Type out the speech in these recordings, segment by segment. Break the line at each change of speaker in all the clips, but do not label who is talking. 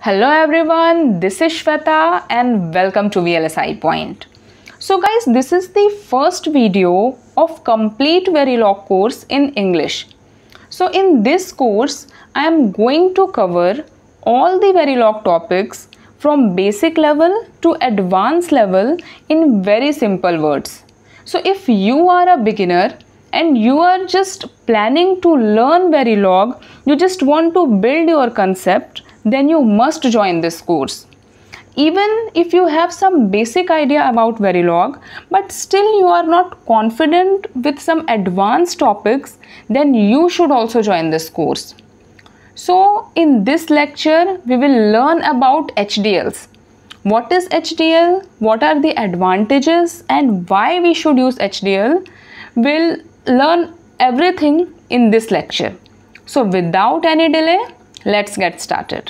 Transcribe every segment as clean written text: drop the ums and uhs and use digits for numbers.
Hello everyone, this is Shweta and welcome to VLSI Point. So guys, this is the first video of complete Verilog course in English. So in this course, I am going to cover all the Verilog topics from basic level to advanced level in very simple words. So if you are a beginner and you are just planning to learn Verilog, you just want to build your concept, then you must join this course. Even if you have some basic idea about Verilog, but still you are not confident with some advanced topics, then you should also join this course. So in this lecture, we will learn about HDLs. What is HDL? What are the advantages and why we should use HDL? We'll learn everything in this lecture. So without any delay, let's get started.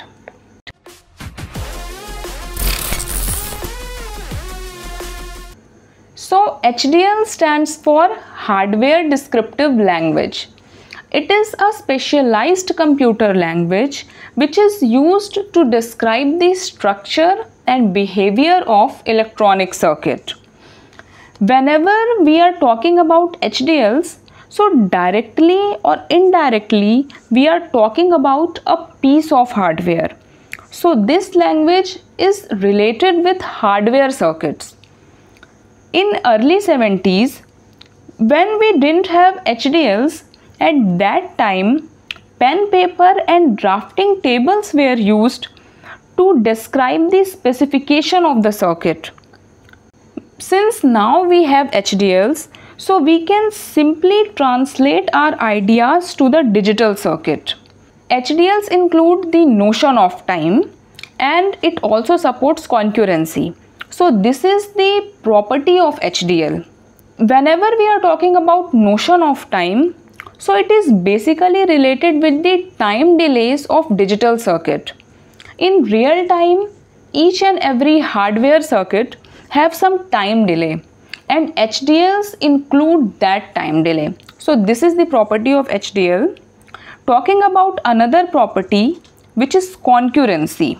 So HDL stands for Hardware Descriptive Language. It is a specialized computer language which is used to describe the structure and behavior of electronic circuit. Whenever we are talking about HDLs, so directly or indirectly, we are talking about a piece of hardware. So this language is related with hardware circuits. In early 70s, when we didn't have HDLs, at that time, pen, paper and drafting tables were used to describe the specification of the circuit. Since now we have HDLs, so we can simply translate our ideas to the digital circuit. HDLs include the notion of time and it also supports concurrency. So this is the property of HDL. Whenever we are talking about notion of time, so it is basically related with the time delays of digital circuit. In real time, each and every hardware circuit have some time delay and HDLs include that time delay. So this is the property of HDL. Talking about another property which is concurrency.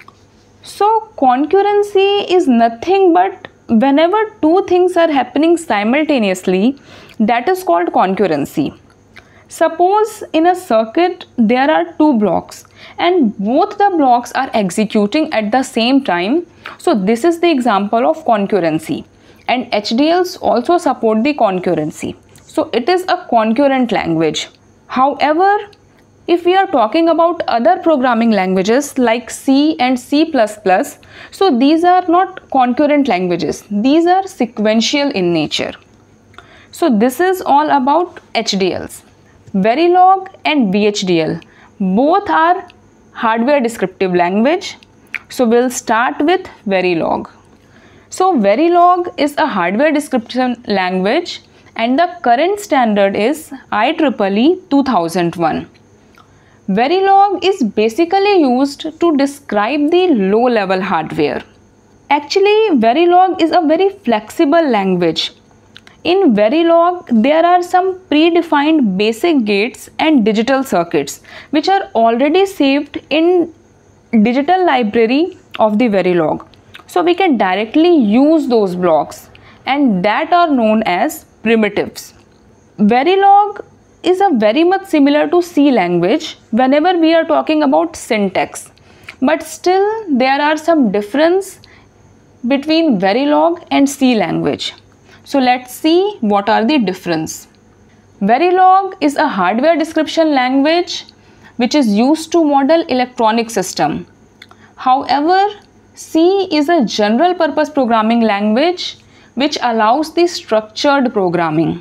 So concurrency is nothing but whenever two things are happening simultaneously, that is called concurrency. Suppose in a circuit there are two blocks and both the blocks are executing at the same time. So this is the example of concurrency, and HDLs also support the concurrency. So it is a concurrent language. However, if we are talking about other programming languages like C and C++, so these are not concurrent languages. These are sequential in nature. So this is all about HDLs. Verilog and VHDL, both are hardware descriptive language. So we'll start with Verilog. So Verilog is a hardware description language and the current standard is IEEE 2001. Verilog is basically used to describe the low-level hardware. Actually, Verilog is a very flexible language. In Verilog, there are some predefined basic gates and digital circuits which are already saved in digital library of the Verilog. So we can directly use those blocks and that are known as primitives. Verilog is a very much similar to C language whenever we are talking about syntax. But still there are some difference between Verilog and C language. So let's see what are the difference. Verilog is a hardware description language which is used to model electronic system. However, C is a general purpose programming language which allows the structured programming.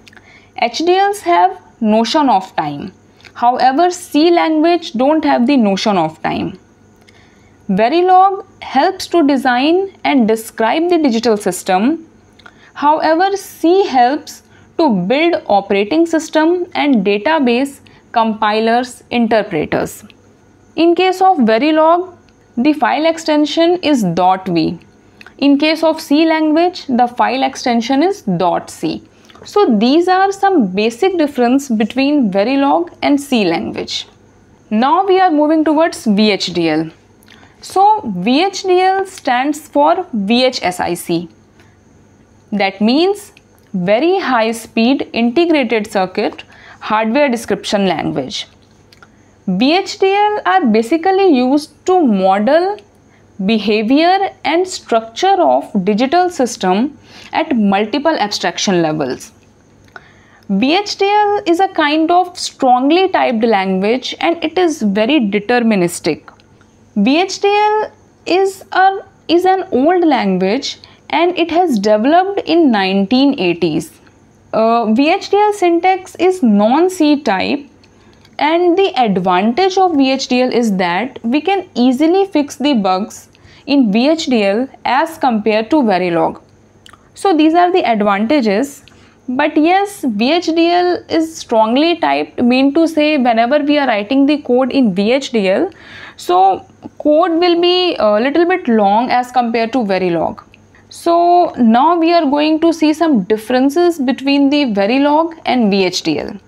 HDLs have notion of time. However, C language don't have the notion of time. Verilog helps to design and describe the digital system. However, C helps to build operating system and database compilers, interpreters. In case of Verilog, the file extension is .v. In case of C language, the file extension is .c. So these are some basic difference between Verilog and C language. Now we are moving towards VHDL. So VHDL stands for VHSIC. That means Very High Speed Integrated Circuit Hardware Description Language. VHDL are basically used to model behavior and structure of digital system at multiple abstraction levels. VHDL is a kind of strongly typed language and it is very deterministic. VHDL is an old language and it has developed in 1980s. VHDL syntax is non-C type, and the advantage of VHDL is that we can easily fix the bugs in VHDL as compared to Verilog. So these are the advantages. But yes, VHDL is strongly typed, mean to say whenever we are writing the code in VHDL, so code will be a little bit long as compared to Verilog. So now we are going to see some differences between the Verilog and VHDL.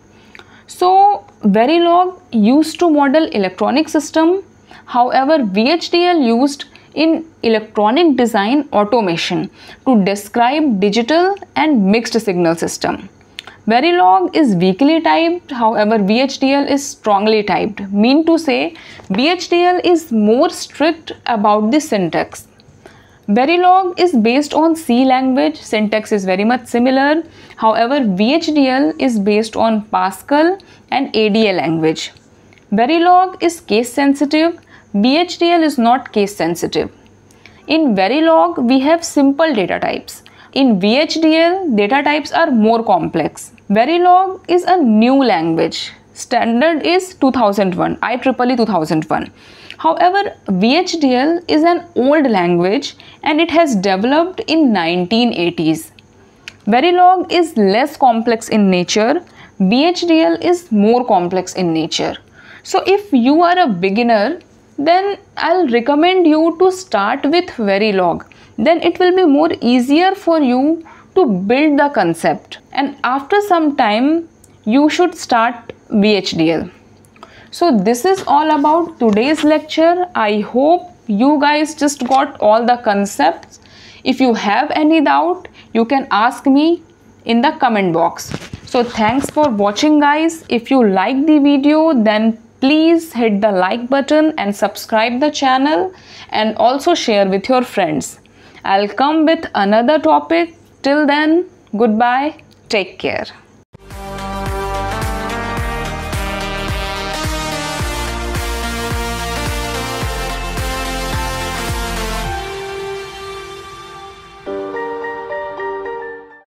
So Verilog used to model electronic system, however VHDL used in electronic design automation to describe digital and mixed signal system. Verilog is weakly typed, however VHDL is strongly typed, mean to say VHDL is more strict about the syntax. Verilog is based on C language, syntax is very much similar, however VHDL is based on Pascal and ADA language. Verilog is case sensitive, VHDL is not case sensitive. In Verilog, we have simple data types. In VHDL, data types are more complex. Verilog is a new language. Standard is 2001, IEEE 2001. However, VHDL is an old language and it has developed in 1980s. Verilog is less complex in nature. VHDL is more complex in nature. So if you are a beginner, then I'll recommend you to start with Verilog. Then it will be more easier for you to build the concept. And after some time, you should start VHDL. So this is all about today's lecture. I hope you guys just got all the concepts. If you have any doubt, you can ask me in the comment box. So thanks for watching guys. If you like the video, then please hit the like button and subscribe the channel and also share with your friends. I'll come with another topic. Till then, goodbye. Take care.